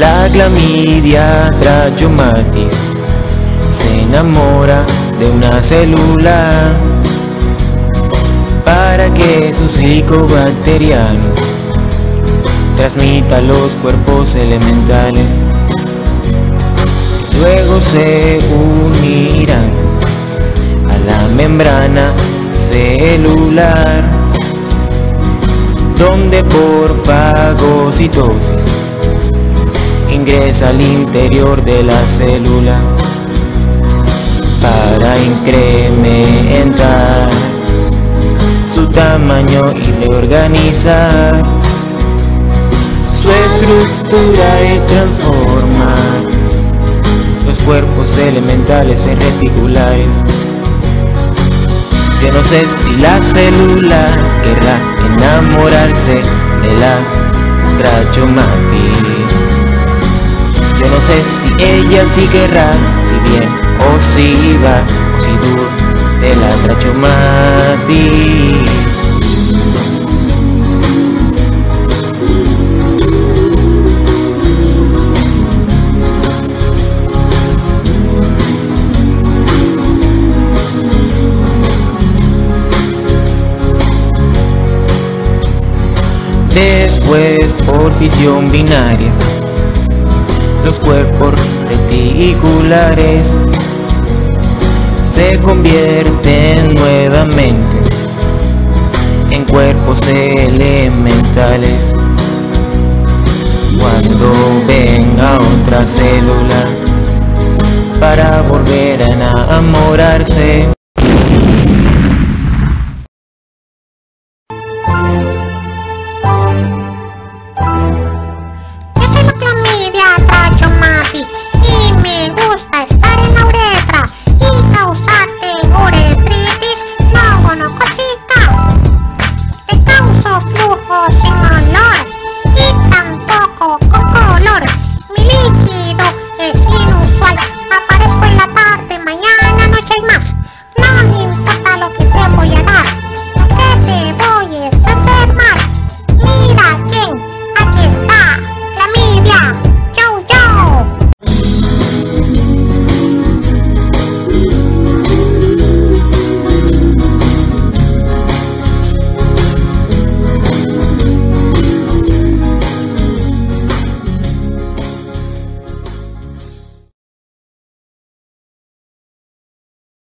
La clamidia trachomatis se enamora de una célula para que su ciclo bacteriano transmita los cuerpos elementales. Luego se unirán a la membrana celular, donde por fagocitosis ingresa al interior de la célula para incrementar su tamaño y reorganizar su estructura y transformar los cuerpos elementales en reticulares. Yo no sé si la célula querrá enamorarse de la trachomatis. Yo no sé si ella sí querrá, si bien o si va, o si dura de la trachomatis. Después, por fisión binaria, los cuerpos reticulares se convierten nuevamente en cuerpos elementales cuando ven a otra célula para volver a enamorarse.